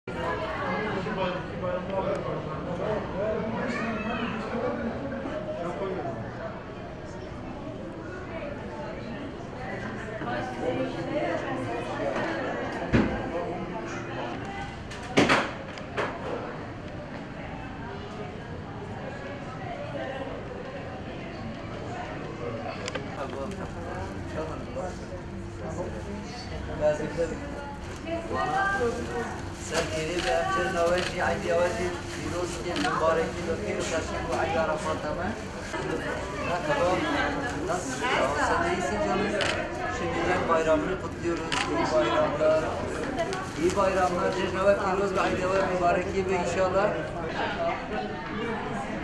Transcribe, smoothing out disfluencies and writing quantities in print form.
سرکیری به همچنین نوشی عیدی آوازی دیروز که مبارکی بخیر و تشکیل و عید عرفات همه کباب nasıl sen iyisin canım şimdiden bayramını kutluyoruz iyi bayramlar Cenab-ı Hak Firoz ve Aydevar mübarek gibi inşallah